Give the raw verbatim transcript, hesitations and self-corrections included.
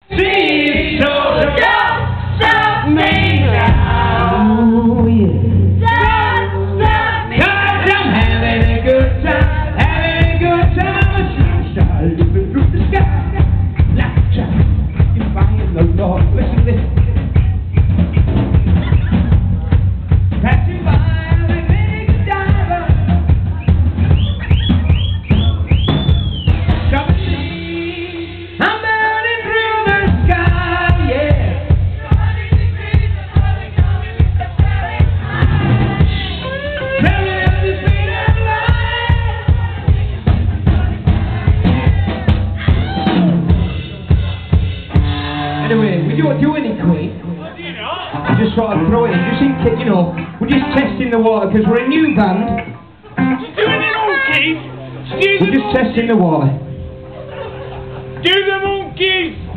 See, so don't stop me now. Oh, yeah. Don't stop me. 'Cause I'm having a good time, having a good time. I'm a superstar living through the sky. Like a child, defying the law. Listen to this. Passing by, I'm a big diver. Come and see, I'm burning through the sky, yeah. Traveling at the speed of light. Anyway, we don't do any Queen. I just thought I'd throw it in, just in case, you know, we're just testing the water because we're a new band. Do the monkeys! Do We're just testing the water. Do the monkeys!